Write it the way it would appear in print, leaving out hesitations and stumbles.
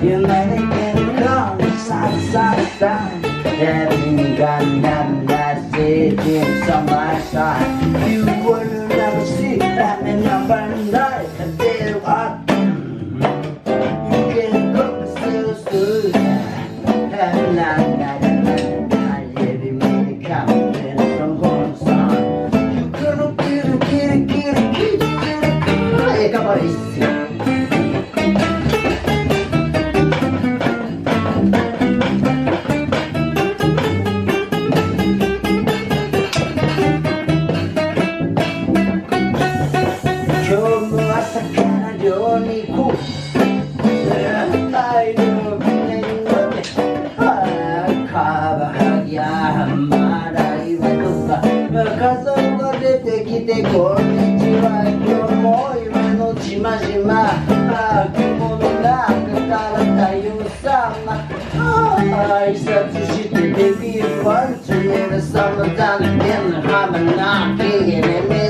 You made it come, sun. Having gun that sitting on my side. You would never see that in number 9. And there are you can look so good. And I really made it come from one side. You couldn't get it. Come on,こんにちは、今日も夢のちまちま雲の中から太陽様挨拶してデビューワンツーエルサムダンデンハマナキエレメ